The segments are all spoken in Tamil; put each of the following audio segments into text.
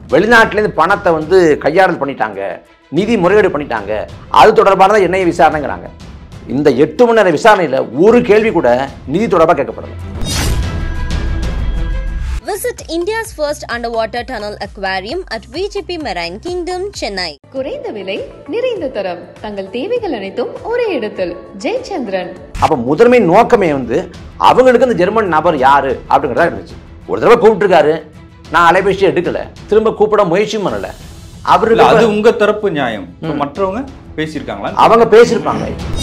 வெளிநாட்டிலேருந்து பணத்தை வந்து கையாடல் பண்ணிட்டாங்க, நிதி முறைகேடு பண்ணிட்டாங்க, அது தொடர்பான தான் என்ஐஏ விசாரணைங்கிறாங்க. இந்த 8 மணி நேர விசாரணையில் ஒரு கேள்வி கூட நிதி தொடர்பாக கேட்கப்படல. Visit India's first underwater tunnel aquarium at VGP Marine Kingdom, Chennai. குறைந்த விலை, நிறைந்த தரம், தங்கள் தேவைகள் அனைத்தும் ஒரே இடத்தில். ஜெயச்சந்திரன். அப்ப முதன்மை நோக்கமே வந்து அவங்களுக்கு இந்த ஜெர்மன் நபர் யாரு அப்படிங்கிறதா இருந்துச்சு. ஒரு தடவை கூப்பிட்டுருக்காரு, நான் அலைபேசி எடுக்கல, திரும்ப கூப்பிட முயற்சியும் பண்ணல. அவருக்கு அது உங்க தரப்பு நியாயம். மற்றவங்க பேசியிருக்காங்களா? அவங்க பேசியிருப்பாங்க.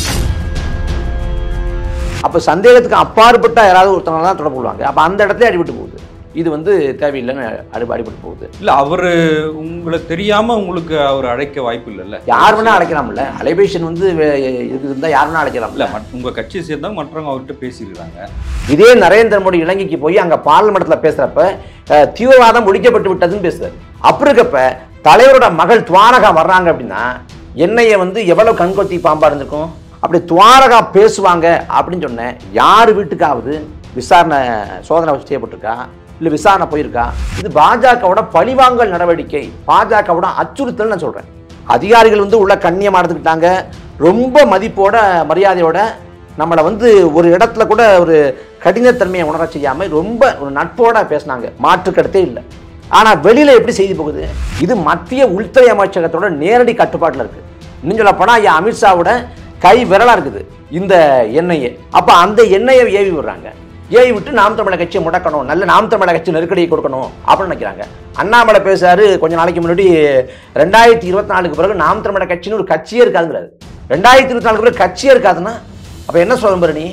அப்ப சந்தேகத்துக்கு அப்பாற்பட்ட யாராவது ஒருத்தவங்க தான் தொடர்பு கொள்வாங்க. அப்ப அந்த இடத்துல அடிபட்டு போகுது. இது வந்து தேவையில்லைன்னு அடிபட்டு போகுது. இல்ல அவரு உங்களை தெரியாம உங்களுக்கு அவர் அழைக்க வாய்ப்பு இல்லைல்ல? யார் வேணா அழைக்கலாம்ல. அலைபேஷன் வந்து இருந்தா யார் வேணா அழைக்கலாம்ல. உங்க கட்சியை சேர்ந்தவங்க மற்றவங்க அவர்கிட்ட பேசியிருக்காங்க. இதே நரேந்திர மோடி இலங்கைக்கு போய் அங்க பார்லிமெண்ட்ல பேசுறப்ப தீவிரவாதம் ஒழிக்கப்பட்டு விட்டதுன்னு பேசுறாரு. அப்படி இருக்கப்ப தலைவரோட மகள் துவாரகா வர்றாங்க அப்படின்னா என்னைய வந்து எவ்வளவு கண்கொத்தி பாம்பா இருந்திருக்கும். அப்படி துவாரகா பேசுவாங்க அப்படின்னு சொன்ன யார் வீட்டுக்காவது விசாரணை சோதனை செய்யப்பட்டிருக்கா, இல்லை விசாரணை போயிருக்கா? இது பாஜகவோட பழிவாங்கல் நடவடிக்கை, பாஜகவோட அச்சுறுத்தல் நான் சொல்றேன். அதிகாரிகள் வந்து உள்ள கண்ணியமா எடுத்துக்கிட்டாங்க, ரொம்ப மதிப்போட மரியாதையோட நம்மளை வந்து ஒரு இடத்துல கூட ஒரு கடினத்தன்மையை உணர செய்யாம ரொம்ப ஒரு நட்போட பேசினாங்க, மாற்றுக்கருத்தே இல்லை. ஆனா வெளியில எப்படி செய்தி போகுது? இது மத்திய உள்துறை அமைச்சகத்தோட நேரடி கட்டுப்பாட்டில் இருக்கு. இன்னும் சொல்ல போனா அமித்ஷாவோட கை விரலா இருக்குது இந்த எண்ணெயை. அப்ப அந்த எண்ணெயை ஏவி விடுறாங்க. ஏவி விட்டு நாம் தமிழர் கட்சியை முடக்கணும், நல்ல நாம் தமிழர் கட்சி நெருக்கடியை கொடுக்கணும் அப்படின்னு நினைக்கிறாங்க. அண்ணாமலை பேசுறாரு கொஞ்ச நாளைக்கு முன்னாடி 2024 பிறகு நாம் தமிழர் கட்சின்னு ஒரு கட்சியே இருக்காதுங்கிறாரு. 2024 பிறகு கட்சியே இருக்காதுன்னா அப்ப என்ன சொல்ல நீ?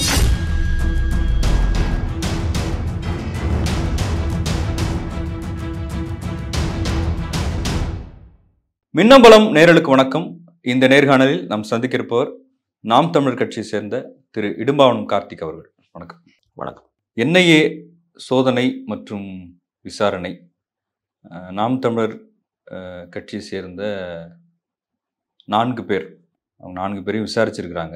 மின்னம்பலம் நேயர்களுக்கு வணக்கம். இந்த நேர்காணலில் நாம் சந்திக்கிருப்பவர் நாம் தமிழர் கட்சியை சேர்ந்த திரு இடும்பாவனம் கார்த்திக் அவர்கள். வணக்கம். வணக்கம். என்ஐஏ சோதனை மற்றும் விசாரணை, நாம் தமிழர் கட்சியை சேர்ந்த 4 பேர், அவங்க 4 பேரையும் விசாரிச்சிருக்கிறாங்க.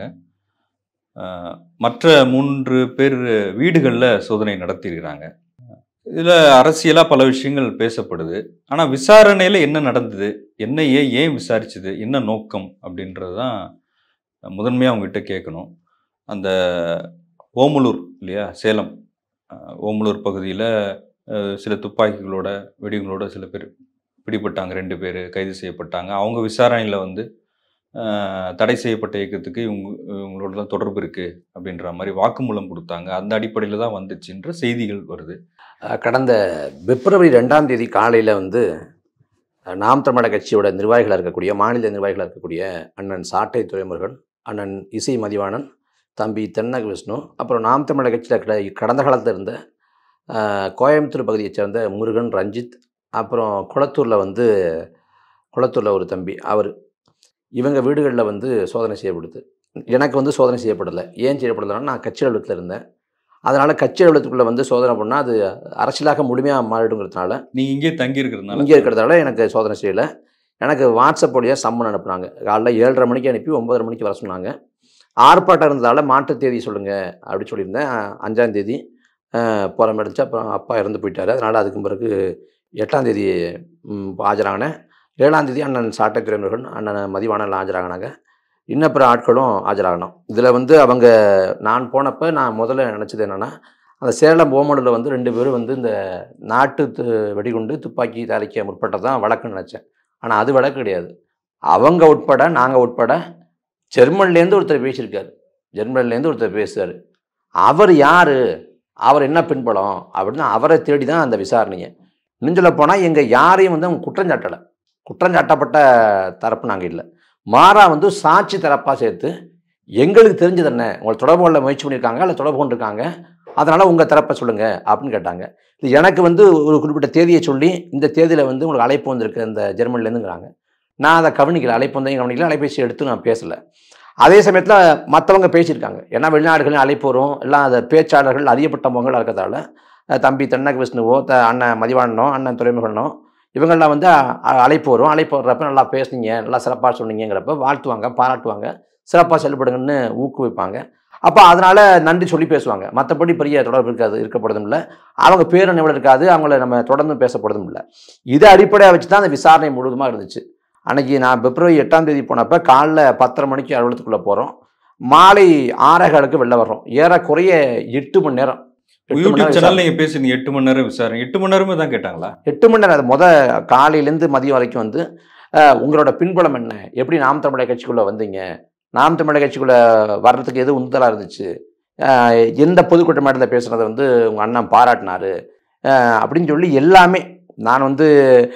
மற்ற 3 பேர் வீடுகளில் சோதனை நடத்தியிருக்கிறாங்க. இதில் அரசியலாக பல விஷயங்கள் பேசப்படுது. ஆனால் விசாரணையில் என்ன நடந்தது, என்ஐஏ ஏன் விசாரிச்சுது, என்ன நோக்கம் அப்படின்றது தான் முதன்மையாக அவங்ககிட்ட கேட்கணும். அந்த ஓமலூர் இல்லையா, சேலம் ஓமலூர் பகுதியில் சில துப்பாக்கிகளோட வெடிகளோட சில பேர் பிடிபட்டாங்க, 2 பேர் கைது செய்யப்பட்டாங்க. அவங்க விசாரணையில் வந்து தடை செய்யப்பட்ட இயக்கத்துக்கு இவங்களோட தான் தொடர்பு இருக்குது அப்படின்ற மாதிரி வாக்குமூலம் கொடுத்தாங்க. அந்த அடிப்படையில் தான் வந்துச்சுன்ற செய்திகள் வருது. கடந்த பிப்ரவரி 2ஆம் தேதி காலையில் வந்து நாம் தமிழர் கட்சியோட நிர்வாகிகளாக இருக்கக்கூடிய, மாநில நிர்வாகிகளாக இருக்கக்கூடிய அண்ணன் சாட்டை துரைமுருகன், அண்ணன் இசை மதிவாணன், தம்பி தென்னக விஷ்ணு, அப்புறம் நாம் தமிழர் கட்சியில் கடந்த காலத்தில் இருந்த கோயம்புத்தூர் பகுதியைச் சேர்ந்த முருகன், ரஞ்சித், அப்புறம் குளத்தூரில் ஒரு தம்பி அவர், இவங்க வீடுகளில் வந்து சோதனை செய்யப்படுது. எனக்கு வந்து சோதனை செய்யப்படலை. ஏன் செய்யப்படலைன்னா நான் கட்சி அலுவலகத்தில் இருந்தேன். அதனால் கட்சி அலுவலகத்துக்குள்ளே வந்து சோதனை பண்ணால் அது அரசியலாக முழுமையாக மாறிடுங்கிறதுனால, நீங்கள் இங்கே இருக்கிறதால எனக்கு சோதனை செய்யலை. எனக்கு வாட்ஸ்அப் வழியாக சம்மன் அனுப்புனாங்க. காலைல 7:30 மணிக்கு அனுப்பி 9:30 மணிக்கு வர சொன்னாங்க. ஆர்ப்பாட்டம் இருந்ததால் மாற்று தேதி சொல்லுங்கள் அப்படின்னு சொல்லியிருந்தேன். 5ஆம் தேதி போகிற இருந்துச்சு. அப்புறம் அப்பா இறந்து போயிட்டார். அதனால் அதுக்கு பிறகு 8ஆம் தேதி ஆஜராகினேன். 7ஆம் தேதி அண்ணன் சாட்டை துரைமுருகன், அண்ணன் மதிவானல் ஆஜராகினாங்க. இன்னும் பிற ஆட்களும் ஆஜராகணும். இதில் வந்து அவங்க நான் போனப்போ நான் முதல்ல நினச்சது என்னென்னா, அந்த சேலம் ஓமலூரில் வந்து 2 பேரும் வந்து இந்த நாட்டு வெடிகுண்டு துப்பாக்கி தயாரிக்க முற்பட்டதான் வழக்குன்னு நினச்சேன். ஆனால் அது வழக்கு கிடையாது. அவங்க உட்பட, நாங்கள் உட்பட ஜெர்மன்லேருந்து ஒருத்தர் பேசியிருக்காரு. ஜெர்மன்லேருந்து ஒருத்தர் பேசுகிறார். அவர் யார், அவர் என்ன பின்பலம் அப்படின்னு அவரை தேடி தான் அந்த விசாரணையை. இன்னும் சொல்ல போனால் எங்கள் யாரையும் வந்து அவங்க குற்றஞ்சாட்டலை. குற்றஞ்சாட்டப்பட்ட தரப்பு நாங்கள் இல்லை. மாறா வந்து சாட்சி தரப்பாக சேர்த்து எங்களுக்கு தெரிஞ்சது என்ன, உங்களை தொடர்பு கொள்ள முயற்சி பண்ணியிருக்காங்க, இல்லை தொடர்பு கொண்டிருக்காங்க, அதனால் உங்கள் தரப்பை சொல்லுங்கள் அப்படின்னு கேட்டாங்க. இது எனக்கு வந்து ஒரு குறிப்பிட்ட தேதியை சொல்லி, இந்த தேதியில் வந்து உங்களுக்கு அழைப்பு வந்திருக்கு இந்த ஜெர்மனிலேருந்துங்கிறாங்க. நான் அதை கவனிக்கல, அழைப்பு வந்தையும் கவனிக்கல, அலைபேசி எடுத்து நான் பேசலை. அதே சமயத்தில் மற்றவங்க பேசியிருக்காங்க. ஏன்னா வெளிநாடுகளில் அழைப்பு வரும், எல்லாம் அந்த பேச்சாளர்கள் அதிகப்பட்டவங்கள் இருக்கிறதால தம்பி தென்னக விஷ்ணுவோ, அண்ணன் மதிவாணனோ, அண்ணன் துரைமுருகனோ, இவங்கெல்லாம் வந்து அழைப்பு வரும். அழைப்பு வர்றப்ப நல்லா பேசுனீங்க, நல்லா சிறப்பாக சொன்னீங்கிறப்ப வாழ்த்துவாங்க, பாராட்டுவாங்க, சிறப்பாக செயல்படுங்கன்னு ஊக்குவிப்பாங்க. அப்போ அதனால் நன்றி சொல்லி பேசுவாங்க. மற்றபடி பெரிய தொடர்பு இருக்கப்படுறதும் இல்லை. அவங்க பேர் நினைவில் இருக்காது. அவங்கள நம்ம தொடர்ந்து பேசப்படுறதும் இல்லை. இதை அடிப்படையாக வச்சு தான் அந்த விசாரணை முழுவதுமாக இருந்துச்சு. அன்றைக்கி நான் பிப்ரவரி 8ஆம் தேதி போனப்போ காலைல 10:30 மணிக்கு அலுவலகத்துக்குள்ளே போகிறோம். மாலை 6:15 வெளில வர்றோம். ஏறக்குறைய 8 மணி நேரம். யூடியூப் சேனல் நீங்கள் பேசுனீங்க 8 மணி நேரம் விசாரணை. 8 மணி நேரமே தான் கேட்டாங்களா? 8 மணி நேரம். அது காலையிலேருந்து மதியம் வரைக்கும் வந்து உங்களோட பின்புலம் என்ன, எப்படி நாம் தமிழர் கட்சிக்குள்ளே வந்தீங்க, நாம் தமிழர் கட்சிக்குள்ளே வர்றதுக்கு எது உந்துதலாக இருந்துச்சு, எந்த பொதுக்கூட்ட மேடையில் பேசுகிறத வந்து உங்கள் அண்ணன் பாராட்டினார் அப்படின்னு சொல்லி எல்லாமே. நான் வந்து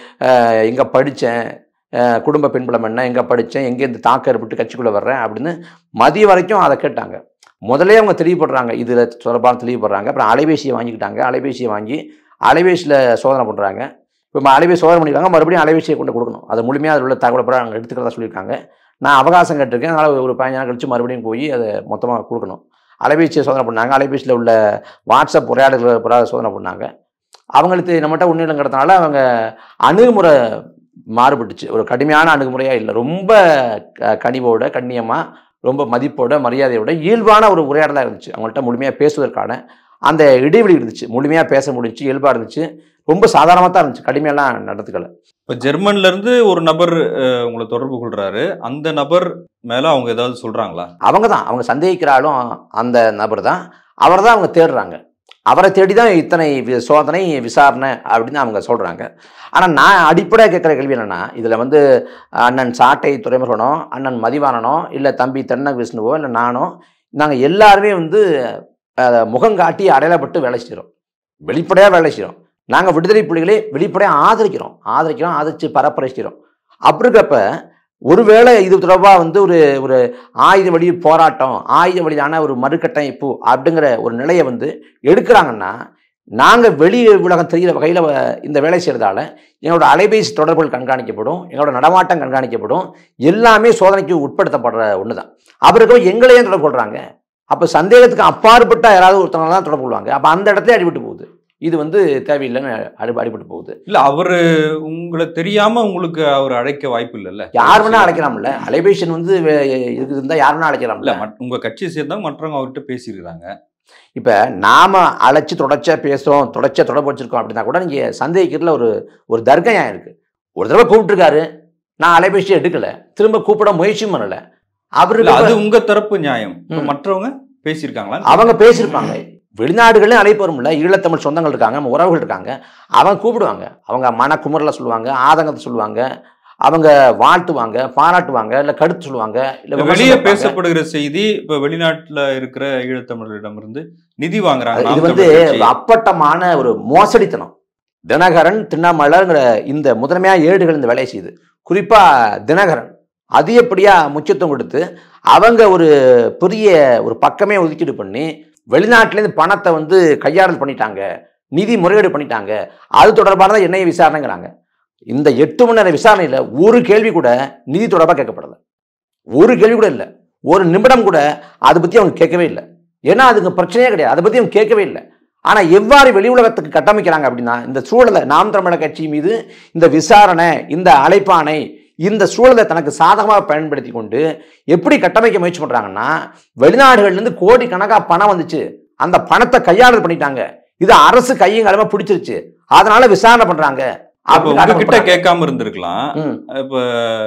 எங்கே படித்தேன், குடும்ப பின்புலம் என்ன, எங்கே படித்தேன், எங்கேருந்து தாக்கம் ஏற்பட்டு கட்சிக்குள்ளே வர்றேன் அப்படின்னு மதியம் வரைக்கும் அதை கேட்டாங்க. முதலே அவங்க தெளிவுபடுறாங்க, இதில் தொடர்பாக தெளிவுபடுறாங்க. அப்புறம் அலைபேசியை வாங்கிக்கிட்டாங்க. அலைபேசியை வாங்கி அலைபேசியில் சோதனை பண்ணுறாங்க. இப்போ அலைபேசி சோதனை பண்ணியிருக்காங்க, மறுபடியும் அலைபேசியை கொண்டு கொடுக்கணும். அது முழுமையாக அதில் உள்ள தகவலை பூரா நாங்கள் எடுத்துக்கிறதா சொல்லியிருக்காங்க. நான் அவகாசம் கேட்டிருக்கேன். அதனால் ஒரு 15 நாள் கழிச்சு மறுபடியும் போய் அதை மொத்தமாக கொடுக்கணும். அலைபேசியை சோதனை பண்ணாங்க. அலைபேசியில் உள்ள வாட்ஸ்அப் உரையாடல்களை பூரா சோதனை பண்ணாங்க. அவங்களுக்கு நம்மகிட்ட உண்மையிலங்கிறதுனால அவங்க அணுகுமுறை மாறுபட்டுச்சு. ஒரு கடுமையான அணுகுமுறையாக இல்லை, ரொம்ப கனிவோட, கண்ணியமாக, ரொம்ப மதிப்போட, மரியாதையோட, இயல்பான ஒரு உரையாடலாக இருந்துச்சு. அவங்கள்ட்ட முழுமையாக பேசுவதற்கான அந்த இடைவெளி இருந்துச்சு. முழுமையாக பேச முடிஞ்சு, இயல்பாக இருந்துச்சு. ரொம்ப சாதாரணமாக தான் இருந்துச்சு. கடுமையெல்லாம் நடந்துக்கல. இப்போ ஜெர்மன்லேருந்து ஒரு நபர் உங்களை தொடர்பு கொள்கிறாரு. அந்த நபர் மேலே அவங்க ஏதாவது சொல்கிறாங்களா? அவங்க சந்தேகிக்கிறாலும் அந்த நபர் தான். அவரை தான் அவங்க தேடுறாங்க. அவரை தேடி தான் இத்தனை சோதனை விசாரணை அப்படின்னு அவங்க சொல்கிறாங்க. ஆனால் நான் அடிப்படையாக கேட்குற கேள்வி என்னென்னா, இதில் வந்து அண்ணன் சாட்டை துரைமுருகனோ, அண்ணன் மதிவாணனோ, இல்லை தம்பி தென்னக விஷ்ணுவோ, இல்லை நானோ, நாங்கள் எல்லாருமே வந்து முகங்காட்டி அடையாளப்பட்டு வேலை செய்கிறோம். வெளிப்படையாக வேலை செய்கிறோம். நாங்கள் விடுதலை புலிகளை வெளிப்படையாக ஆதரிக்கிறோம், ஆதரித்து பரப்புரைக்கிறோம். அப்படி இருக்கப்ப ஒருவேளை இது தொடர்பாக வந்து ஒரு ஆயுத வழி போராட்டம், ஆயுத வழியான ஒரு மறுகட்டமைப்பு அப்படிங்கிற ஒரு நிலையை வந்து எடுக்கிறாங்கன்னா, நாங்கள் வெளி உலகம் தெரிகிற வகையில் இந்த வேலை செய்கிறதால எங்களோட அலைபேசி தொடர்புகள் கண்காணிக்கப்படும், எங்களோட நடமாட்டம் கண்காணிக்கப்படும், எல்லாமே சோதனைக்கு உட்படுத்தப்படுற ஒன்று தான். அவருக்கு எங்களையும் தொடர்பு கொள்கிறாங்க. அப்போ சந்தேகத்துக்கு அப்பாற்பட்ட யாராவது ஒருத்தவங்க தான் தொடர்பு கொள்வாங்க. அப்போ அந்த இடத்துல அடிபட்டு போகுது. இது வந்து தேவையில்லைன்னு அடிபட்டு போகுது. இல்லை, அவர் உங்களை தெரியாமல் உங்களுக்கு அவர் அழைக்க வாய்ப்பு இல்லைல்ல? யார் வேணா அழைக்கலாம்ல. அலைபேஷன் வந்து இருந்தால் யார் வேணா அழைக்கலாம்ல. உங்கள் கட்சியை சேர்ந்தவங்க மற்றவங்க அவர்கிட்ட பேசியிருக்கிறாங்க. இப்போ நாம் அழைச்சி தொடர்ச்சியாக பேசுகிறோம், தொடர்ச்சியாக தொடர்பு வச்சுருக்கோம் அப்படின்னா கூட நீங்கள் சந்தேகிக்கிறதுல ஒரு தர்க்கம் இருக்குது. ஒரு தடவை கூப்பிட்டுருக்காரு, நான் அலைபேசியை எடுக்கலை, திரும்ப கூப்பிட முயற்சியும் பண்ணலை. அவருக்கு அது உங்கள் தரப்பு நியாயம். மற்றவங்க பேசியிருக்காங்களா? அவங்க பேசியிருப்பாங்க. வெளிநாடுகள்லையும் அழைப்பு வரும்ல. ஈழத்தமிழ் சொந்தங்கள் இருக்காங்க, நம்ம உறவுகள் இருக்காங்க. அவங்க கூப்பிடுவாங்க. அவங்க மனக்குமுறலை சொல்லுவாங்க, ஆதங்கத்தை சொல்லுவாங்க, அவங்க வாழ்த்துவாங்க, பாராட்டுவாங்க, இல்லை கருத்து சொல்லுவாங்க. இல்லை வெளியே பேசப்படுகிற செய்தி இப்போ வெளிநாட்டில் இருக்கிற ஈழத்தமிழரிடமிருந்து நிதி வாங்குறாங்க. இது வந்து அப்பட்டமான ஒரு மோசடித்தனம். தினகரன், திண்ணாமலைங்கிற இந்த முதன்மையாக ஏடுகள் இந்த வேலையை செய்யுது. குறிப்பாக தினகரன் அதிகப்படியாக முக்கியத்துவம் கொடுத்து அவங்க ஒரு பெரிய ஒரு பக்கமே ஒதுக்கீடு பண்ணி வெளிநாட்டிலேருந்து பணத்தை வந்து கையாடல் பண்ணிட்டாங்க, நிதி முறைகேடு பண்ணிட்டாங்க, அது தொடர்பான என்ஐஏ விசாரணைங்கிறாங்க. இந்த 8 மணி நேர விசாரணையில் ஒரு கேள்வி கூட நிதி தொடர்பாக கேட்கப்படலை. ஒரு கேள்வி கூட இல்லை. ஒரு நிமிடம் கூட அதை பற்றி அவங்க கேட்கவே இல்லை. ஏன்னா அதுக்கு பிரச்சனையே கிடையாது. அதை பற்றி அவங்க கேட்கவே இல்லை. ஆனால் எவ்வாறு வெளி உலகத்துக்கு கட்டமைக்கிறாங்க அப்படின்னா, இந்த சூழலை நாம் தமிழர் கட்சி மீது இந்த விசாரணை, இந்த அழைப்பானை, இந்த சூழலை தனக்கு சாதகமாக பயன்படுத்தி கொண்டு எப்படி கட்டமைக்க முயற்சி பண்ணுறாங்கன்னா, வெளிநாடுகள்லேருந்து கோடிக்கணக்காக பணம் வந்துச்சு, அந்த பணத்தை கையாளல் பண்ணிட்டாங்க, இது அரசு கையங்காலமா பிடிச்சிருச்சு, அதனால விசாரணை பண்றாங்க. உங்ககிட்ட கேட்காம இருந்திருக்கலாம். இப்ப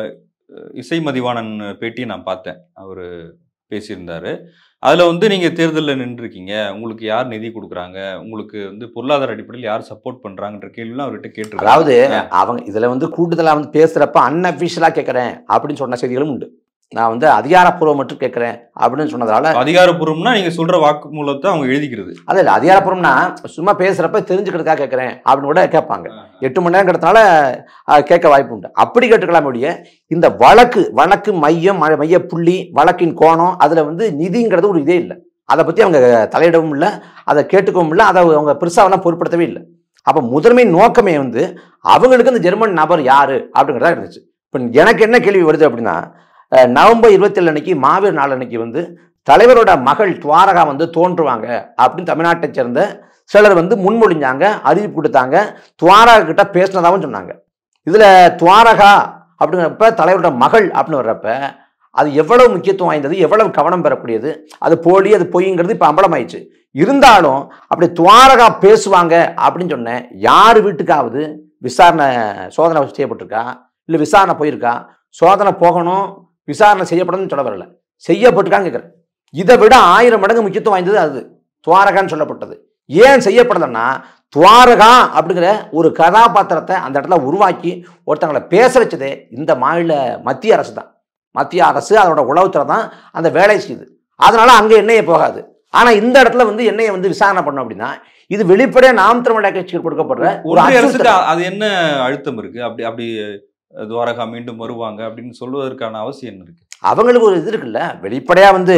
இசை மதிவாணன் பேட்டியை நான் பார்த்தேன், அவரு பேசியிருந்தாரு. அதுல வந்து நீங்க தேர்தலில் நின்றுருக்கீங்க, உங்களுக்கு யார் நிதி கொடுக்குறாங்க, உங்களுக்கு வந்து பொருளாதார அடிப்படையில் யார் சப்போர்ட் பண்றாங்கன்ற கேள்விலாம் அவர்கிட்ட கேட்டு. அதாவது அவங்க இதுல வந்து கூடுதலா வந்து பேசுறப்ப அன்அஃபிஷியலா கேட்கறேன் அப்படின்னு சொன்ன செய்திகளும் உண்டு. நான் வந்து அதிகாரப்பூர்வம் மட்டும் கேட்கறேன் அப்படின்னு சொன்னதால, அதிகாரப்பூர்வம்னா நீங்க சொல்ற வாக்குமூலத்தை அவங்க எழுதிக்கிறது. அது இல்லை, அதிகாரப்பூர்வம்னா சும்மா பேசுறப்ப தெரிஞ்சுக்கிறதுக்காக கேட்கறேன் அப்படின்னு கூட கேட்பாங்க. 8 மணி நேரம் கிடத்தினால கேட்க வாய்ப்பு உண்டு. அப்படி கேட்டுக்கலாம் முடிய, இந்த வழக்கு மையம், மைய புள்ளி, வழக்கின் கோணம், அதுல வந்து நிதிங்கிறது ஒரு இதே இல்லை. அதை பத்தி அவங்க தலையிடவும் இல்லை, அதை கேட்டுக்கவும் இல்லை, அதை அவங்க பெருசாவெல்லாம் பொருட்படுத்தவே இல்லை. அப்ப முதன்மை நோக்கமே வந்து அவங்களுக்கு இந்த ஜெர்மன் நபர் யாரு அப்படிங்கிறதா இருந்துச்சு. இப்போ எனக்கு என்ன கேள்வி வருது அப்படின்னா, நவம்பர் 27 அன்னைக்கு மாவீர் நாள் அன்னைக்கு வந்து தலைவரோட மகள் துவாரகா வந்து தோன்றுவாங்க அப்படின்னு தமிழ்நாட்டை சேர்ந்த சிலர் வந்து முன்மொழிஞ்சாங்க, அறிவிப்பு கொடுத்தாங்க, துவாரகா கிட்ட பேசினதாகவும் சொன்னாங்க. இதுல துவாரகா அப்படிங்கிறப்ப தலைவரோட மகள் அப்படின்னு வர்றப்ப அது எவ்வளவு முக்கியத்துவம் வாய்ந்தது, எவ்வளவு கவனம் பெறக்கூடியது, அது போலி, அது பொய்ங்கிறது இப்போ அம்பலமாயிடுச்சு. இருந்தாலும் அப்படி துவாரகா பேசுவாங்க அப்படின்னு சொன்னேன். யார் வீட்டுக்காவது விசாரணை சோதனை செய்யப்பட்டிருக்கா, இல்லை விசாரணை போயிருக்கா? சோதனை போகணும், விசாரணை செய்யப்படணும்னு சொல்ல வரல, செய்யப்பட்டிருக்கான்னு கேட்குறேன். இதை விட 1000 மடங்கு முக்கியத்துவம் வாய்ந்தது அது துவாரகான்னு சொல்லப்பட்டது. ஏன் செய்யப்படலைன்னா, துவாரகா அப்படிங்கிற ஒரு கதாபாத்திரத்தை அந்த இடத்துல உருவாக்கி ஒருத்தங்களை பேச வச்சதே இந்த மத்திய அரசு தான். மத்திய அரசு அதோட உளவுத்துறை தான் அந்த வேலை செய்யுது. அதனால அங்கே எண்ணெயை போகாது. ஆனால் இந்த இடத்துல வந்து எண்ணெயை வந்து விசாரணை பண்ணோம் அப்படின்னா, இது வெளிப்படையாக நாம் தமிழக கட்சிக்கு கொடுக்கப்படுற ஒரு அரசுக்கு அது என்ன அழுத்தம் இருக்கு? அப்படி அப்படி துவாரகா மீண்டும் வருவாங்க அப்படின்னு சொல்வதற்கான அவசியம் என்ன இருக்கு? அவங்களுக்கு ஒரு இது இருக்குல்ல, வெளிப்படையாக வந்து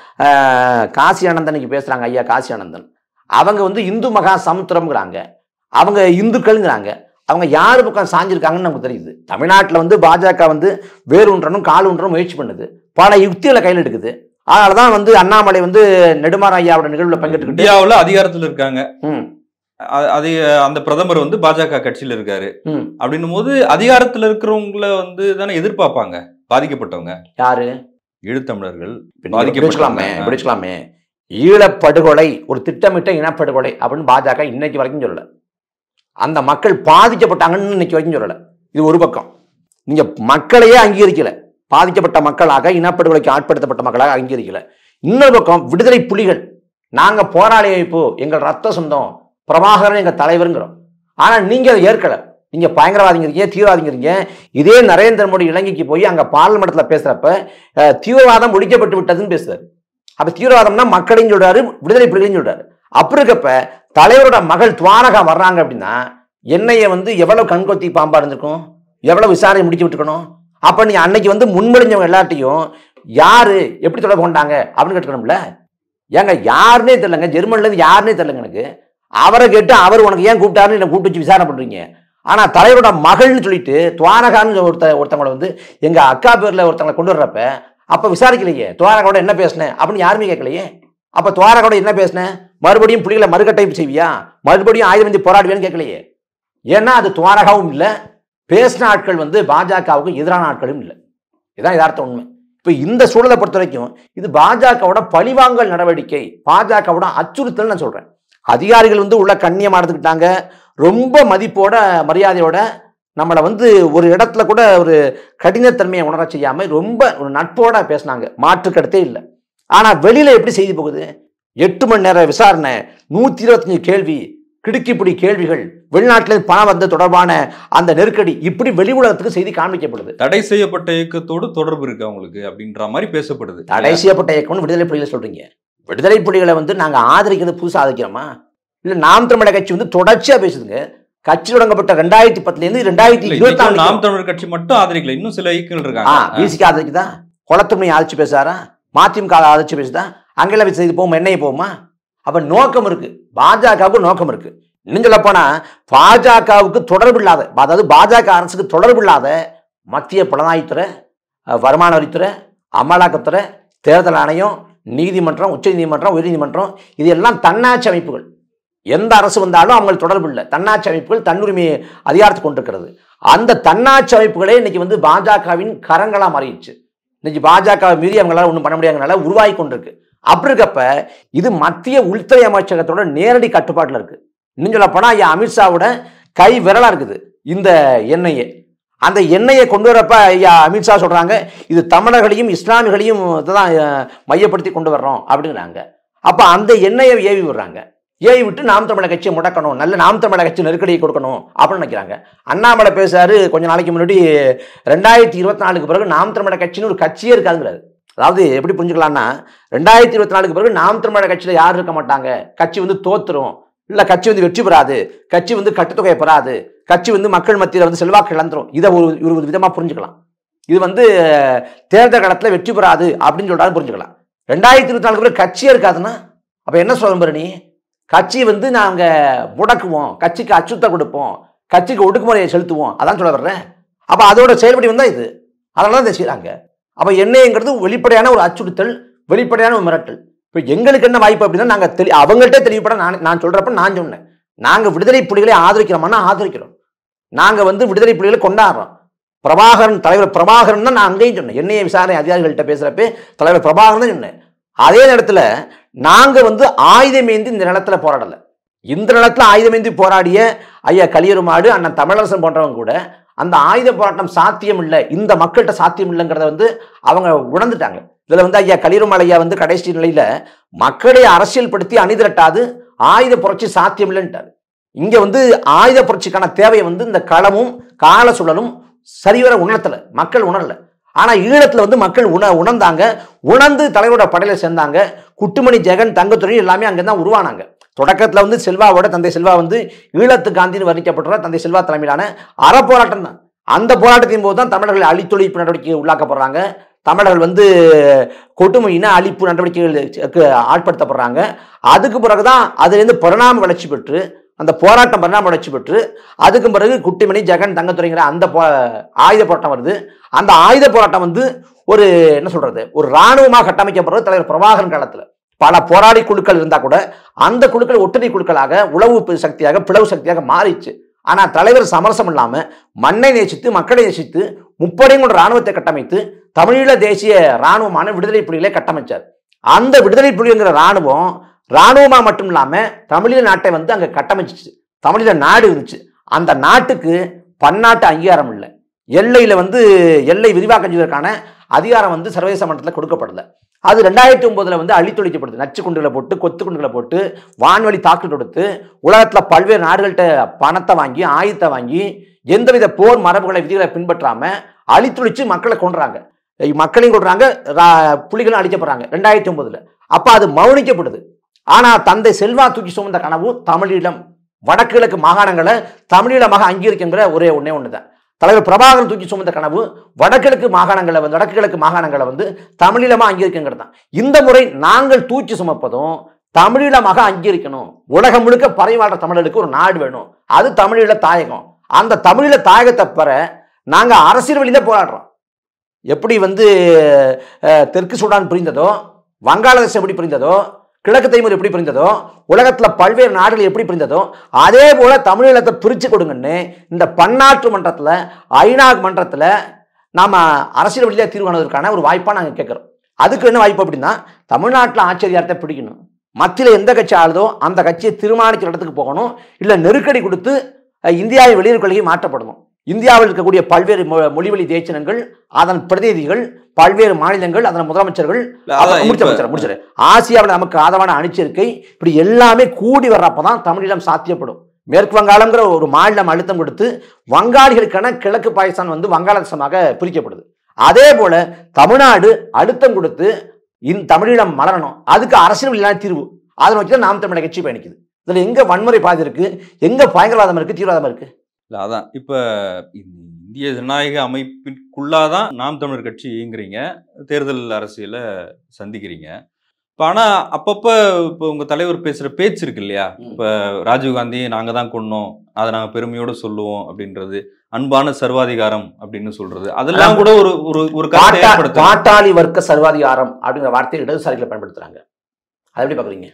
காசி ஆனந்தனுக்கு பேசுகிறாங்க, ஐயா காசி ஆனந்தன். அவங்க வந்து இந்து மகா சமுத்திரம்ங்கிறாங்க, அவங்க இந்துக்கள்ங்கிறாங்க. அவங்க யார் பக்கம் சாஞ்சிருக்காங்கன்னு நமக்கு தெரியுது. தமிழ்நாட்டில் வந்து பாஜக வந்து வேரூன்றனும் காலூன்றனும் முயற்சி பண்ணுது, பல யுக்திகளை கையில் எடுக்குது. அதனால தான் வந்து அண்ணாமலை வந்து நெடுமாற ஐயாவோட நிகழ்வில் பங்கெடுத்து இந்தியாவில் அதிகாரத்தில் இருக்காங்க. அது அந்த பிரதமர் வந்து பாஜக கட்சியில் இருக்காரு அப்படின்னும் போது அதிகாரத்தில் இருக்கிறவங்கள வந்து தானே எதிர்பார்ப்பாங்க பாதிக்கப்பட்டவங்க. யாரு? ஈழத்தமிழர்கள் பாதிக்கப்படலாமே. ஈழப்படுகொலை ஒரு திட்டமிட்ட இனப்படுகொலை அப்படின்னு பாஜக இன்னைக்கு வரைக்கும் சொல்லல. அந்த மக்கள் பாதிக்கப்பட்டாங்கன்னு இன்னைக்கு வரைக்கும் சொல்லல. இது ஒரு பக்கம். நீங்க மக்களையே அங்கீகரிக்கல, பாதிக்கப்பட்ட மக்களாக, இனப்படுகொலைக்கு ஆட்படுத்தப்பட்ட மக்களாக அங்கீகரிக்கல. இன்னொரு பக்கம் விடுதலை புலிகள், நாங்க போராளி வைப்பு, எங்கள் ரத்த சொந்தம், பிரபாகரன் எங்க தலைவருங்கிறோம். ஆனா நீங்க அதை ஏற்கல. நீங்க பயங்கரவாதிங்கிறீங்க, தீவிரவாதிங்கிறீங்க. இதே நரேந்திர மோடி இலங்கைக்கு போய் அங்க பார்லிமெண்ட்ல பேசுறப்ப தீவிரவாதம் ஒழிக்கப்பட்டு விட்டதுன்னு பேசுறாரு. அப்ப தீவிரவாதம்னா மக்களையும் சொல்றாரு, விடுதலை புலிகளையும் சொல்றாரு. அப்படி இருக்கப்ப தலைவரோட மகள் துவாரகா வர்றாங்க அப்படின்னா என்னைய வந்து எவ்வளவு கண்கொத்தி பாம்பா இருந்திருக்கும், எவ்வளவு விசாரணை முடிச்சு விட்டுருக்கணும். அப்ப நீ அன்னைக்கு வந்து முன்மொழிஞ்சவங்க எல்லாத்தையும் யாரு எப்படி தொடர்பு கொண்டாங்க அப்படின்னு கேட்டுக்கணும்ல. ஏங்க யாருன்னே தெரியலங்க, ஜெர்மன்ல இருந்து யாருன்னே தெரியலங்க எனக்கு. அவரை கேட்டு அவர் உனக்கு ஏன் கூப்பிட்டாருன்னு என்ன கூப்பிட்டு வச்சு விசாரணை பண்றீங்க. ஆனா தலைவரோட மகள்னு சொல்லிட்டு துவாரகான்னு ஒருத்தவங்களை வந்து எங்க அக்கா பேர்ல ஒருத்தவங்களை கொண்டு வர்றப்ப அப்ப விசாரிக்கலையே, துவாரகாவோட என்ன பேசினேன் அப்படின்னு யாருமே கேட்கலையே. அப்ப துவாரகாவோட என்ன பேசினேன், மறுபடியும் புலிகளை மறுகட்டைப்பு செய்வியா, மறுபடியும் ஆயுதம் போராடுவேன்னு கேட்கலையே. ஏன்னா அது துவாரகாவும் இல்லை, பேசின ஆட்கள் வந்து பாஜகவுக்கு எதிரான ஆட்களும் இல்லை. இதுதான் யதார்த்த உண்மை. இப்ப இந்த சூழலை பொறுத்த வரைக்கும் இது பாஜகவோட பழிவாங்கல் நடவடிக்கை, பாஜகவோட அச்சுறுத்தல் நான் சொல்றேன். அதிகாரிகள் வந்து உள்ள கண்ணியமா எடுத்துக்கிட்டாங்க, ரொம்ப மதிப்போட மரியாதையோட நம்மளை வந்து ஒரு இடத்துல கூட ஒரு கடினத்தன்மையை உணர செய்யாம ரொம்ப ஒரு நட்போட பேசினாங்க, மாற்றுக்கருத்தே இல்லை. ஆனா வெளியில எப்படி செய்தி போகுது, 8 மணி நேர விசாரணை, 125 கேள்வி, கிடுக்கிப்பிடி கேள்விகள், வெளிநாட்டில் பணம் வந்த தொடர்பான அந்த நெருக்கடி, இப்படி வெளி உலகத்துக்கு செய்தி காண்பிக்கப்படுது. தடை செய்யப்பட்ட இயக்கத்தோடு தொடர்பு இருக்கு அவங்களுக்கு அப்படின்ற மாதிரி பேசப்படுது. தடை செய்யப்பட்ட இயக்கம்னு விடுதலை புலிகளை சொல்றீங்க. விடுதலை புலிகளை வந்து நாங்க ஆதரிக்கிறது புதுசா ஆதரிக்கிறோமா? இல்ல நாம் தமிழர் கட்சி வந்து தொடர்ச்சியா பேசுதுங்க. கட்சி தொடங்கப்பட்ட 2010 இருந்து 2024 நாம் தமிழர் கட்சி மட்டும் ஆதரிக்கல, இன்னும் சில இயக்கங்கள் இருக்காங்க. பிசிக்கு ஆதரிக்குதா, குளத்துமணி ஆதரிச்சு பேசாரா, மதிமுக ஆதரிச்சு பேசுதா, அங்கெல்லாம் செய்து போகும் எண்ணெய் போகுமா? அப்ப நோக்கம் இருக்கு, பாஜகவுக்கு நோக்கம் இருக்கு. இன்னும் சொல்ல போனா பாஜகவுக்கு தொடர்பு இல்லாத, அதாவது பாஜக அரசுக்கு தொடர்பு இல்லாத மத்திய புலனாய்வுத்துறை, வருமான வரித்துறை, அமலாக்கத்துறை, தேர்தல் ஆணையம், நீதிமன்றம், உச்ச நீதிமன்றம், உயர்நீதிமன்றம், இது எல்லாம் தன்னாட்சி அமைப்புகள். எந்த அரசு வந்தாலும் அவங்களுக்கு தொடர்பு இல்லை. தன்னாட்சி அமைப்புகள் தன்னுரிமை அதிகாரத்தை கொண்டிருக்கிறது. அந்த தன்னாட்சி அமைப்புகளே இன்னைக்கு வந்து பாஜகவின் கரங்களா மாறிடுச்சு. இன்னைக்கு பாஜகவை மீறி அவங்களால ஒன்றும் பண்ண முடியாதனால உருவாகி கொண்டிருக்கு. அப்படி இருக்கப்ப இது மத்திய உள்துறை அமைச்சகத்தோட நேரடி கட்டுப்பாட்டில் இருக்கு. இன்னும் சொல்ல போனா ஐயா அமித்ஷாவோட கை விரலா இருக்குது இந்த எண்ணெயை. அந்த எண்ணெயை கொண்டு வரப்ப ஐயா அமித்ஷா சொல்றாங்க, இது தமிழர்களையும் இஸ்லாமிகளையும் தான் மையப்படுத்தி கொண்டு வர்றோம் அப்படிங்கிறாங்க. அப்ப அந்த எண்ணெயை ஏவி விடுறாங்க. ஏவி விட்டு நாம் தமிழர் கட்சியை முடக்கணும், நல்ல நாம் தமிழர் கட்சி நெருக்கடியை கொடுக்கணும் அப்படின்னு நினைக்கிறாங்க. அண்ணாமலை பேசாரு கொஞ்ச நாளைக்கு முன்னாடி, 2024 பிறகு நாம் தமிழர் கட்சின்னு ஒரு கட்சியே இருக்காதுங்கிறாரு. அதாவது எப்படி புரிஞ்சுக்கலாம்னா, 2024 பிறகு நாம் தமிழர் கட்சியில யாரும் இருக்க மாட்டாங்க, கட்சி வந்து தோத்துரும், இல்ல கட்சி வந்து வெற்றி பெறாது, கட்சி வந்து கட்டுத்தொகையை பெறாது, கட்சி வந்து மக்கள் மத்தியில் வந்து செல்வாக்கு இழந்துரும். இதை ஒரு விதமா புரிஞ்சுக்கலாம். இது வந்து தேர்தல் காலத்துல வெற்றி பெறாது அப்படின்னு சொல்றாரு புரிஞ்சுக்கலாம். 2024 பிறகு கட்சியே இருக்காதுன்னா அப்ப என்ன சொல்ல நீ, கட்சி வந்து நாங்க முடக்குவோம், கட்சிக்கு அச்சுறுத்தல் கொடுப்போம், கட்சிக்கு ஒடுக்குமுறையை செலுத்துவோம், அதான் சொல்ல வர்றேன். அப்ப அதோட செயல்படி வந்தா இது, அதனால இதை செய்யறாங்க. அப்ப என்னங்கிறது வெளிப்படையான ஒரு அச்சுறுத்தல், வெளிப்படையான ஒரு மிரட்டல். இப்போ எங்களுக்கு என்ன வாய்ப்பு அப்படின்னா, நாங்க அவங்கள்ட்ட தெளிவுபட நான் சொல்றப்ப நான் சொன்னேன், நாங்க விடுதலை புலிகளை ஆதரிக்கிறோம்னா ஆதரிக்கிறோம், நாங்க வந்து விடுதலை புலிகளை கொண்டாடுறோம், பிரபாகரன், தலைவர் பிரபாகரன் தான் நான் அங்கேயும் சொன்னேன். என்ஐஏ விசாரணை அதிகாரிகள்கிட்ட பேசுகிறப்ப தலைவர் பிரபாகரன் தான் சொன்னேன். அதே நேரத்தில் நாங்கள் வந்து ஆயுதமேந்தி இந்த நிலத்துல போராடலை. இந்த நிலத்தில் ஆயுதமேந்தி போராடிய ஐயா கலியருமாடு, அண்ணன் தமிழரசன் போன்றவங்க கூட அந்த ஆயுத போராட்டம் சாத்தியம் இல்லை, இந்த மக்கள்கிட்ட சாத்தியம் இல்லைங்கிறத வந்து அவங்க உணர்ந்துட்டாங்க. இதில் வந்து ஐயா கலியருமாள் ஐயா வந்து கடைசி நிலையில் மக்களை அரசியல் படுத்தி அணிதிரட்டாது ஆயுத புரட்சி சாத்தியம் இல்லைன்ட்டாரு. இங்கே வந்து ஆயுத புரட்சிக்கான தேவையை வந்து இந்த களமும் கால சூழலும் சரிவர உணர்த்தலை, மக்கள் உணரலை. ஆனால் ஈழத்தில் வந்து மக்கள் உணர்ந்தாங்க. உணர்ந்து தலைவரோட படையில சேர்ந்தாங்க. குட்டுமணி, ஜெகன், தங்கத்துறை எல்லாமே அங்கே தான் உருவானாங்க. தொடக்கத்தில் வந்து செல்வாவோட தந்தை செல்வா வந்து ஈழத்து காந்தின்னு வர்ணிக்கப்படுற தந்தை செல்வா தலைமையிலான அறப்போராட்டம் தான். அந்த போராட்டத்தின் போது தான் தமிழர்கள் அழித்தொழிப்பு நடவடிக்கை உள்ளாக்கப்படுறாங்க. தமிழர்கள் வந்து கொட்டுமொழியின அழிப்பு நடவடிக்கைகளுக்கு ஆட்படுத்தப்படுறாங்க. அதுக்கு பிறகுதான் அதுலேருந்து பரிணாம வளர்ச்சி பெற்று, அந்த போராட்டம் பரிணாம வளர்ச்சி பெற்று, அதுக்கு பிறகு குட்டிமணி, ஜெகன், தங்கத்துறைங்கிற அந்த ஆயுத போராட்டம் வருது. அந்த ஆயுத போராட்டம் வந்து ஒரு என்ன சொல்றது, ஒரு இராணுவமாக கட்டமைக்கப்படுறது தலைவர் பிரபாகரன் காலத்தில். பல போராடி குழுக்கள் இருந்தா கூட அந்த குழுக்கள் ஒற்றரை குழுக்களாக, உளவு சக்தியாக, பிளவு சக்தியாக மாறிச்சு. ஆனா தலைவர் சமரசம் இல்லாம மண்ணை நேசித்து, மக்களை நேசித்து, முப்படையும் கொண்ட இராணுவத்தை கட்டமைத்து தமிழீழ தேசிய இராணுவமான விடுதலை புலிகளை கட்டமைச்சார். அந்த விடுதலை புலிங்கிற இராணுவமா மட்டும் இல்லாம தமிழீழ நாட்டை வந்து அங்க கட்டமைச்சிச்சு. தமிழீழ நாடு இருந்துச்சு. அந்த நாட்டுக்கு பன்னாட்டு அங்கீகாரம் இல்லை. எல்லையில வந்து எல்லை விரிவாக்கம் செய்வதற்கான அதிகாரம் வந்து சர்வதேச மட்டத்தில் கொடுக்கப்படலை. அது 2009 வந்து அழித்தொழிக்கப்படுது. நச்சு குண்டுகளை போட்டு, கொத்து குண்டுகளை போட்டு, வான்வழி தாக்குதல் கொடுத்து, உலகத்தில் பல்வேறு நாடுகள்கிட்ட பணத்தை வாங்கி, ஆயுதத்தை வாங்கி, எந்தவித போர் மரபுகளை, விதிகளை பின்பற்றாம அழித்தொழிச்சு மக்களை கொன்றாங்க. மக்களையும் கொள்றாங்க, புலிகளும் அழிக்கப்படுறாங்க 2009. அப்ப அது மௌனிக்கப்படுது. ஆனா தந்தை செல்வா தூக்கி சுமந்த கனவு தமிழீழம், வடகிழக்கு மாகாணங்களை தமிழீழமாக அங்கீகரிக்கின்ற ஒரே ஒண்ணுதான். தலைவர் பிரபாகரன் தூக்கி சுமந்த கனவு வடகிழக்கு மாகாணங்களை வந்து தமிழீழமாக அங்கீகரிக்கிறது தான். இந்த முறை நாங்கள் தூக்கி சுமப்பதும் தமிழீழமாக அங்கீகரிக்கணும். உலகம் முழுக்க பரவி வாழ்ற தமிழர்களுக்கு ஒரு நாடு வேணும். அது தமிழீழ தாயகம். அந்த தமிழீழ தாயகத்தை பெற நாங்க அரசியல் வழியில போராடுறோம். எப்படி வந்து தெற்கு சூடான் பிரிந்ததோ, வங்காளதேசம் எப்படி பிரிந்ததோ, கிழக்கு தைமூர் எப்படி பிரிந்ததோ, உலகத்தில் பல்வேறு நாடுகள் எப்படி பிரிந்ததோ, அதே போல தமிழீழத்தை பிரித்து கொடுங்கன்னு இந்த பன்னாட்டு மன்றத்தில், ஐநா மன்றத்தில் நாம் அரசியல் வழியாக தீர்வு காணுவதற்கான ஒரு வாய்ப்பாக நாங்கள் கேட்குறோம். அதுக்கு என்ன வாய்ப்பு அப்படின்னா, தமிழ்நாட்டில் ஆட்சி அதிகாரத்தை பிடிக்கணும். மத்தியில் எந்த கட்சி ஆளுதோ அந்த கட்சியை தீர்மானிக்கிற இடத்துக்கு போகணும். இல்லை நெருக்கடி கொடுத்து இந்தியாவை வெளியுறவு கொள்கையை மாற்றப்படணும். இந்தியாவில் இருக்கக்கூடிய பல்வேறு மொழிவழி தேசியங்கள், அதன் பிரதிநிதிகள், பல்வேறு மாநிலங்கள், அதன் முதலமைச்சர்கள், ஆசியாவில் நமக்கு ஆதரவான அணிச்சேர்க்கை, இப்படி எல்லாமே கூடி வர்றப்பதான் தமிழீழம் சாத்தியப்படும். மேற்கு வங்காளம்ங்கிற ஒரு மாநிலம் அழுத்தம் கொடுத்து வங்காளிகளுக்கான கிழக்கு பாகிஸ்தான் வந்து வங்காளதேசமாக பிரிக்கப்படுது. அதே போல தமிழ்நாடு அழுத்தம் கொடுத்து இந்த தமிழீழம் மலரணும். அதுக்கு அரசியல் இல்லாத தீர்வு, அதை நோக்கி தான் நாம் தமிழக கட்சி பயணிக்குது. இதுல எங்க வன்முறை பாதி இருக்கு, எங்க பயங்கரவாதம் இருக்கு, தீவிரவாதம் இருக்கு? அதான் இப்ப இந்திய ஜனநாயக அமைப்பிற்குள்ளாதான் நாம் தமிழர் கட்சி இயங்குறீங்க, தேர்தல் அரசியல சந்திக்கிறீங்க. இப்ப ஆனா அப்பப்ப இப்ப உங்க தலைவர் பேசுற பேச்சு இருக்கு இல்லையா, இப்ப ராஜீவ்காந்தி நாங்க தான் கொன்னோம், அதை நாங்க பெருமையோட சொல்லுவோம் அப்படின்றது, அன்பான சர்வாதிகாரம் அப்படின்னு சொல்றது, அதெல்லாம் கூட ஒரு பாட்டாளி வர்க்க சர்வாதிகாரம் அப்படிங்கிற வார்த்தையை இடதுசாரிகளை பயன்படுத்துறாங்க. அதை எப்படி பாக்குறீங்க?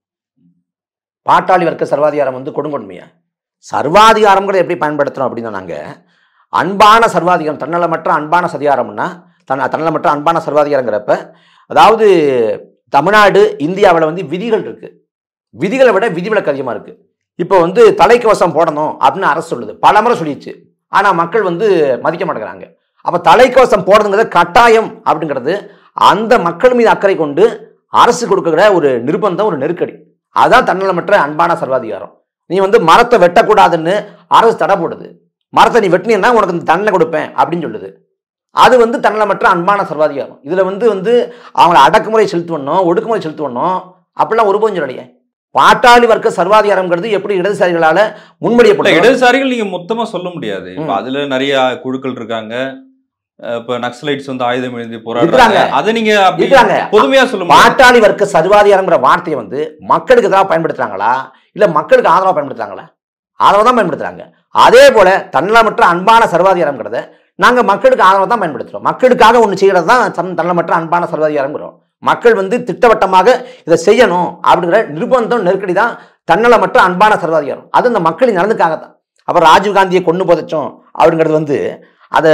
பாட்டாளி வர்க்க சர்வாதிகாரம் வந்து கொடுங்கொன்மையா? சர்வாதிகாரம்ங்கிறத எப்படி பயன்படுத்துறோம் அப்படின்னா, நாங்கள் அன்பான சர்வாதிகாரம், தன்னலமற்ற அன்பான சதிகாரம்னா, தன்னலமற்ற அன்பான சர்வாதிகாரங்கிறப்ப, அதாவது தமிழ்நாடு இந்தியாவில் வந்து விதிகள் இருக்கு, விதிகளை விட விதிவிலக்கு அதிகமாக இருக்கு. இப்போ வந்து தலைக்கவசம் போடணும் அப்படின்னு அரசு சொல்லுது, பல முறை சொல்லிடுச்சு. ஆனால் மக்கள் வந்து மதிக்க மாட்டேங்கிறாங்க. அப்போ தலைக்கவசம் போடுறதுங்கிறது கட்டாயம் அப்படிங்கிறது அந்த மக்கள் மீது அக்கறை கொண்டு அரசு கொடுக்குற ஒரு நிர்பந்தம், ஒரு நெருக்கடி. அதுதான் தன்னலமற்ற அன்பான சர்வாதிகாரம். நீ வந்து மரத்தை வெட்டக்கூடாதுன்னு அரசு தடை போடுது, மரத்தை நீ வெட்டினீன்னா உனக்கு இந்த தண்டனை கொடுப்பேன் அப்படின்னு சொல்லுது. அது வந்து தன்னலமற்ற அன்பான சர்வாதிகாரம். இதுல வந்து அவங்களை அடக்குமுறை செலுத்தணும், ஒடுக்குமுறை செலுத்தணும் அப்படிலாம் ஒருபோதும் சொல்லலையே. பாட்டாளி வர்க்க சர்வாதிகாரம்ங்கிறது எப்படி இடதுசாரிகளால முன்மொழியப்படும்? இடதுசாரிகள் நீங்க மொத்தமா சொல்ல முடியாது. அதுல நிறைய குழுக்கள் இருக்காங்க. இப்ப நக்சலைட்ஸ் வந்து ஆயுதம் எழுதி போராடுறாங்க, அதை நீங்க பொதுமையா சொல்ல. பாட்டாளி வர்க்க சர்வாதிகாரம்ங்கிற வார்த்தையை வந்து மக்களுக்கு எதாவது பயன்படுத்துறாங்களா, இல்ல மக்களுக்கு ஆதரவா பயன்படுத்துறாங்களா? ஆதரவா தான் பயன்படுத்துறாங்க. அதே போல தன்னலமற்ற அன்பான சர்வாதிகாரம்ங்கிறத நாங்க மக்களுக்கு ஆதரவா தான் பயன்படுத்துறோம். மக்களுக்காக ஒண்ணு செய்யறது தான் தன்னலமற்ற அன்பான சர்வாதிகாரம்ங்கிறோம். மக்கள் வந்து திட்டவட்டமாக இதை செய்யணும் அப்படிங்கிற நிர்பந்தம், நெருக்கடி தான் தன்னலமற்ற அன்பான சர்வாதிகாரம். அது இந்த மக்களின் நலனுக்காக தான். அப்புறம் ராஜீவ்காந்தியை கொண்டு புதைச்சோம் அப்படிங்கிறது வந்து அதை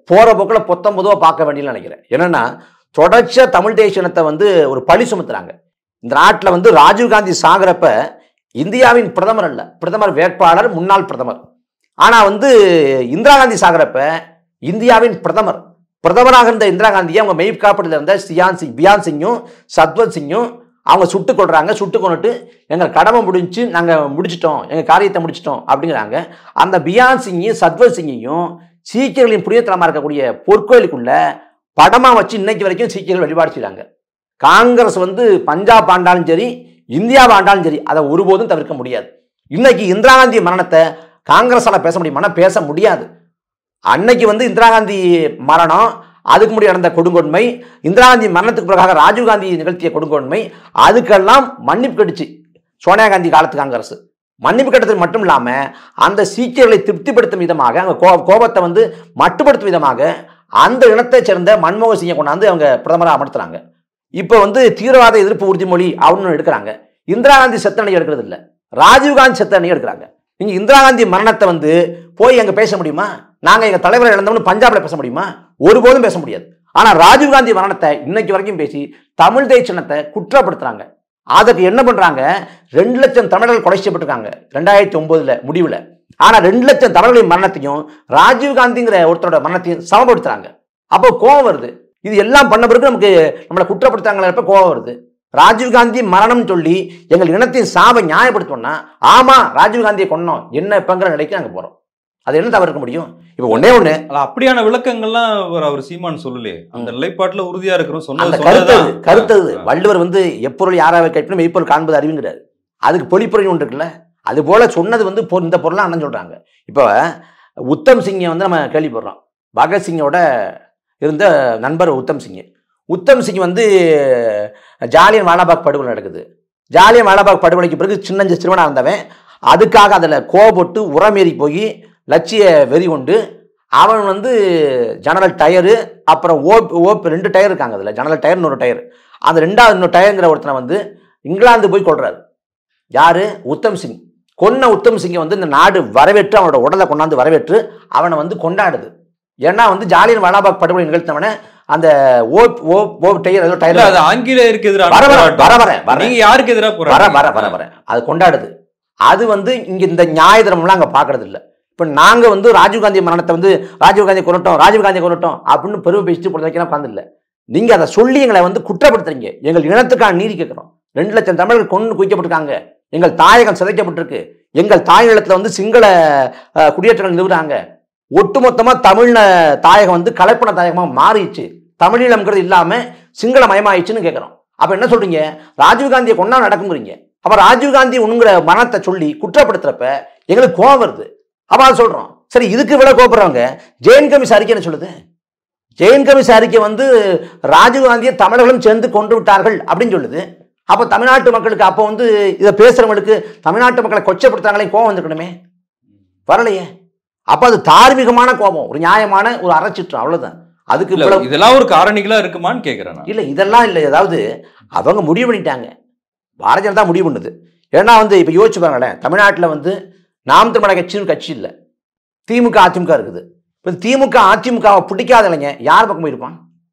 போகிற போக்கில் பொதுவாக பார்க்க வேண்டியன்னு நினைக்கிறேன். என்னென்னா தொடர்ச்சியாக தமிழ் தேசியத்தை வந்து ஒரு பழி சுமத்துறாங்க. இந்த நாட்டில் வந்து ராஜீவ்காந்தி சாகிறப்ப இந்தியாவின் பிரதமர் அல்ல, பிரதமர் வேட்பாளர் முன்னாள் பிரதமர். ஆனால் வந்து இந்திரா காந்தி சாகிறப்ப இந்தியாவின் பிரதமராக இருந்த இந்திரா காந்தியை அவங்க மெய்ப் காப்பீட்டில் இருந்த பியான் சிங்கும் சத்வந்த் சிங்கும் அவங்க சுட்டுக் கொள்றாங்க. சுட்டு கொண்டுட்டு எங்கள் கடமை முடிஞ்சு நாங்கள் முடிச்சிட்டோம், எங்கள் காரியத்தை முடிச்சிட்டோம் அப்படிங்கிறாங்க. அந்த பியான் சிங்கையும் சத்வந்த் சிங்கையும் சீக்கியர்களின் புனிதத்தலமாக இருக்கக்கூடிய பொற்கோயிலுக்குள்ள படமாக வச்சு இன்னைக்கு வரைக்கும் சீக்கியர்கள் வழிபாடு செய்கிறாங்க. காங்கிரஸ் வந்து பஞ்சாப் ஆண்டாலும் சரி, இந்தியாவை ஆண்டாலும் சரி, அதை ஒருபோதும் தவிர்க்க முடியாது. இன்னைக்கு இந்திரா காந்தி மரணத்தை காங்கிரஸால் பேச முடியுமானா பேச முடியாது. அன்னைக்கு வந்து இந்திரா காந்தி மரணம், அதுக்கு முன்னாடி நடந்த கொடுங்கோன்மை, இந்திரா காந்தி மரணத்துக்கு பிறகாக ராஜீவ்காந்தி நிகழ்த்திய கொடுங்கோன்மை, அதுக்கெல்லாம் மன்னிப்பு கடிச்சு சோனியா காந்தி காலத்து காங்கிரஸ் மன்னிப்பு கட்டத்துக்கு மட்டும் இல்லாமல் அந்த சீக்கியர்களை திருப்திப்படுத்தும் விதமாக, அங்கே கோபத்தை வந்து மட்டுப்படுத்தும் விதமாக அந்த இனத்தை சேர்ந்த மன்மோகன் சிங்கை கொண்டாந்து அவங்க பிரதமராக அமர்த்துறாங்க. இப்போ வந்து தீவிரவாத எதிர்ப்பு உறுதிமொழி அப்படின்னு எடுக்கிறாங்க. இந்திரா காந்தி செத்த அணி எடுக்கிறது இல்லை, ராஜீவ்காந்தி செத்த அணி எடுக்கிறாங்க. நீங்க இந்திரா காந்தி மரணத்தை வந்து போய் எங்க பேச முடியுமா? நாங்க எங்க தலைவரை இழந்தோம்னு பஞ்சாப்ல பேச முடியுமா? ஒருபோதும் பேச முடியாது. ஆனா ராஜீவ்காந்தி மரணத்தை இன்னைக்கு வரைக்கும் பேசி தமிழ் தேசியத்தை குற்றப்படுத்துறாங்க. அதுக்கு என்ன பண்றாங்க? 2 லட்சம் தமிழர்கள் கொலை செய்யப்பட்டிருக்காங்க 2009 முடிவுல. ஆனா 2 லட்சம் தமிழர்களின் மரணத்தையும் ராஜீவ்காந்திங்கிற ஒருத்தரோட மரணத்தையும் சமப்படுத்துறாங்க. அப்போ கோபம் வருது. இது எல்லாம் பண்ண பிறகு நமக்கு நம்மளை குற்றப்படுத்தாங்களப்ப கோபம் வருது. ராஜீவ்காந்தி மரணம் சொல்லி எங்கள் இனத்தின் சாவை நியாயப்படுத்தோம்னா, ஆமா ராஜீவ்காந்தியை கொன்னோம் என்ன இப்பங்கிற நிலைக்கு நாங்கள் போறோம். அது என்ன தவிர்க்க முடியும்? இப்ப ஒன்னே ஒண்ணு, அப்படியான விளக்கங்கள்லாம் அவர் சீமான் சொல்லலையே. அந்த நிலைப்பாட்டுல உறுதியா இருக்கிறோம். அந்த கருத்தது வள்ளுவர் வந்து எப்பொருள் யாராவை கேட்கணும் மெய்ப்பொருள் காண்பது அறிவுங்கிறாரு. அதுக்கு பொழிப்புரைன்னு ஒன்று இருக்குல்ல, அது போல சொன்னது வந்து இந்த பொருளாக அண்ணன் சொல்றாங்க. இப்போ உத்தம் சிங்கை வந்து நம்ம கேள்விப்படுறோம். பகத்சிங்கோட இருந்த நண்பர் உத்தம் சிங் வந்து ஜாலியன் வாலாபாக் படுகொலை நடக்குது. ஜாலியன் வாலாபாக் படுகொலைக்கு பிறகு சின்னஞ்சு சிறுவனாக இருந்தவன் அதுக்காக அதில் கோபப்பட்டு உரமேறி போய் லட்சிய வெறி கொண்டு அவன் வந்து ஜெனரல் டயரு, அப்புறம் ஓப் 2 டயர் இருக்காங்க, அதில் ஜெனரல் டயர் இன்னொரு டயர், அந்த 2வது டயருங்கிற ஒருத்தனை வந்து இங்கிலாந்து போய் கொள்றாரு. யாரு? உத்தம் சிங். கொன்ன உத்தம் சிங்கை வந்து இந்த நாடு வரவேற்று அவனோட உடலை கொண்டாந்து வரவேற்று அவனை வந்து கொண்டாடுது. ஏன்னா வந்து ஜாலியன் வாலாபாக் படுகொலை நிகழ்த்தவன அந்த ஆங்கிலேயருக்கு எதிராக யாருக்கு எதிராக அது கொண்டாடுது. அது வந்து இங்க இந்த நியாய தர்மம்லாம் அங்க பாக்குறது இல்லை. இப்ப நாங்க வந்து ராஜீவ்காந்தி மரணத்தை வந்து ராஜீவ்காந்தி கொல்லட்டும் அப்படின்னு பெருமை பேசிட்டு வைக்கலாம் உட்காந்து இல்லை. நீங்க அதை சொல்லி எங்களை வந்து குற்றப்படுத்துறீங்க. எங்கள் இனத்துக்கான நீதி கேட்கிறோம். 2 லட்சம் தமிழர்கள் கொண்டு குவிக்கப்பட்டிருக்காங்க. எங்கள் தாயகம் சிதைக்கப்பட்டிருக்கு. எங்கள் தாய் நிலத்துல வந்து சிங்கள குடியேற்றங்கள் நிறுவுறாங்க. ஒட்டுமொத்தமா தமிழ் தாயகம் வந்து கலப்பண தாயகமா மாறிடுச்சு. தமிழீழம்ங்கிறது இல்லாம சிங்கள மயமாயிடுச்சுன்னு கேட்கிறோம். அப்ப என்ன சொல்றீங்க? ராஜீவ்காந்தியை கொண்டா நடக்குங்கிறீங்க. அப்ப ராஜீவ்காந்தி உண்ணுங்கிற மரணத்தை சொல்லி குற்றப்படுத்துறப்ப எங்களுக்கு கோபம் வருது. அப்ப அதை சொல்றோம். சரி, இதுக்கு விட கோபப்படுறவங்க ஜெயின் கமிஷன் அறிக்கை என்ன சொல்லுது? ஜெயின் கமிஷன் அறிக்கை வந்து ராஜீவ்காந்தியை தமிழர்களும் சேர்ந்து கொண்டு விட்டார்கள் அப்படின்னு சொல்லுது. அப்ப தமிழ்நாட்டு மக்களுக்கு அப்போ வந்து இதை பேசுறவங்களுக்கு தமிழ்நாட்டு மக்களை கொச்சப்படுத்தாங்களே, கோபம் வந்துக்கணுமே, வரலையே. அப்ப அது தார்மீகமான கோபம், ஒரு நியாயமான ஒரு அறச்சிற்றம், அவ்வளவுதான். அதுக்கு இதெல்லாம் ஒரு காரணிகளா இருக்குமான்னு கேட்கிறேன். இல்ல, இதெல்லாம் இல்லை. அதாவது அவங்க முடிவு பண்ணிட்டாங்க, பாரதிய ஜனதா முடிவு பண்ணுது. ஏன்னா வந்து இப்ப யோசிச்சு பாருங்களேன், தமிழ்நாட்டில் வந்து நாம் தமிழர் கட்சின்னு கட்சி இல்லை, திமுக அதிமுக இருக்குது. இப்போ திமுக அதிமுகவை பிடிக்காத இளைஞ யார் பக்கம் போயிருப்பான்?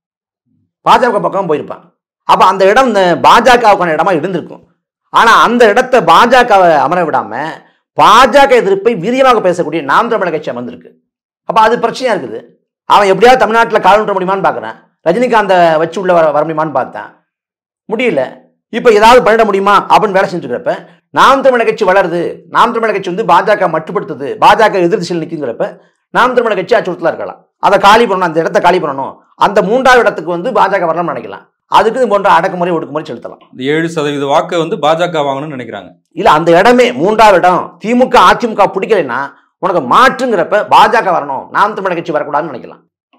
பாஜக பக்கம் போயிருப்பான். அப்ப அந்த இடம் இந்த பாஜகவுக்கான இடமா இருந்திருக்கும். ஆனா அந்த இடத்தை பாஜகவை அமர விடாம பாஜக எதிர்ப்பை வீரியமாக பேசக்கூடிய நாம் தமிழர் கட்சி அமர்ந்திருக்கு. அப்ப அது பிரச்சனையா இருக்குது. அவன் எப்படியாவது தமிழ்நாட்டில் கால் ஊன்ற முடியுமான்னு பார்க்குறேன். ரஜினிகாந்தை வச்சு உள்ள வர முடியுமான்னு பார்த்தேன், முடியல. இப்போ ஏதாவது பண்ணிட முடியுமா அப்படின்னு வேலை செஞ்சுக்கிறப்ப நாம் தமிழர் கட்சி வளருது. நாம் தமிழர் கட்சி வந்து பாஜக மட்டுப்படுத்துது, பாஜக எதிர்த்து நிற்குங்கிறப்ப நாம் தமிழர் கட்சி அச்சுறுத்தலா இருக்கலாம். அதை காலி பண்ணணும், அந்த இடத்தை காலி பண்ணணும். அந்த 3வது இடத்துக்கு வந்து பாஜக வரணும்னு நினைக்கலாம். அதுக்கு இது போன்ற அடக்குமுறை ஒடுக்குமுறை செலுத்தலாம். 7% வாக்கு வந்து பாஜக வாங்கணும்னு நினைக்கிறாங்க. இல்ல, அந்த இடமே 3வது இடம் திமுக அதிமுக பிடிக்கலைன்னா உனக்கு மாற்றுங்கிறப்ப பாஜக வரணும், நாம் தமிழர் கட்சி வரக்கூடாதுன்னு நினைக்கலாம்.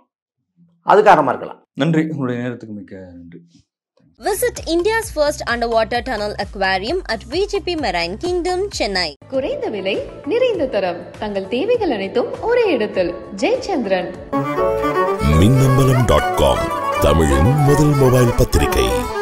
அது காரணமா இருக்கலாம். நன்றி, உங்களுடைய நேரத்துக்கு மிக்க நன்றி. Visit India's first underwater tunnel aquarium at VGP Marine Kingdom, Chennai. குறைந்த விலை, நிறைந்த தரம், தங்கள் தேவைகள் அனைத்தும் ஒரே இடத்தில். ஜெயச்சந்திரன். மின்னம்பலம்.com, தமிழின் முதல் மொபைல் பத்திரிகை.